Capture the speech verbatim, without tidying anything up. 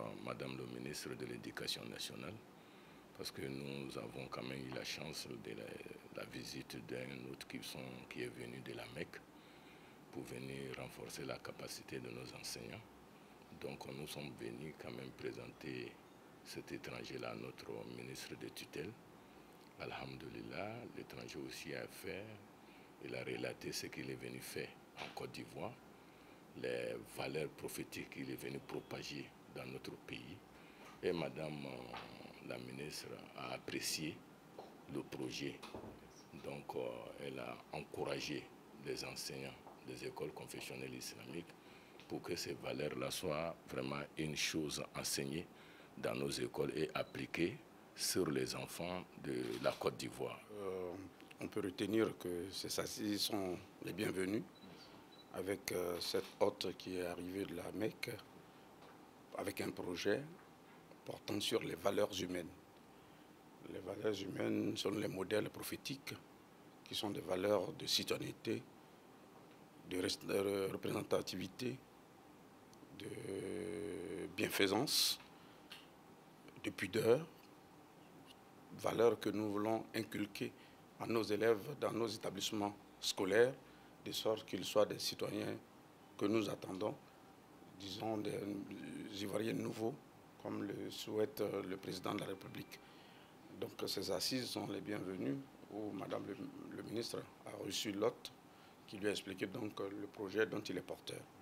Madame le ministre de l'Éducation nationale, parce que nous avons quand même eu la chance de la, la visite d'un autre qui, sont, qui est venu de la Mecque pour venir renforcer la capacité de nos enseignants. Donc nous sommes venus quand même présenter cet étranger-là à notre ministre de tutelle. Alhamdulillah, l'étranger aussi a fait, il a relaté ce qu'il est venu faire en Côte d'Ivoire, les valeurs prophétiques qu'il est venu propager dans notre pays. Et Madame euh, la ministre a apprécié le projet. Donc euh, elle a encouragé les enseignants des écoles confessionnelles islamiques pour que ces valeurs-là soient vraiment une chose enseignée dans nos écoles et appliquée sur les enfants de la Côte d'Ivoire. Euh, on peut retenir que ces assises sont les bienvenues avec euh, cette hôte qui est arrivée de la Mecque avec un projet portant sur les valeurs humaines. Les valeurs humaines sont les modèles prophétiques qui sont des valeurs de citoyenneté, de représentativité, de bienfaisance, de pudeur, valeurs que nous voulons inculquer à nos élèves dans nos établissements scolaires, de sorte qu'ils soient des citoyens que nous attendons, disons des Ivoiriens nouveaux, comme le souhaite le président de la République. Donc ces assises sont les bienvenues, où Madame le, le ministre a reçu l'hôte qui lui a expliqué donc le projet dont il est porteur.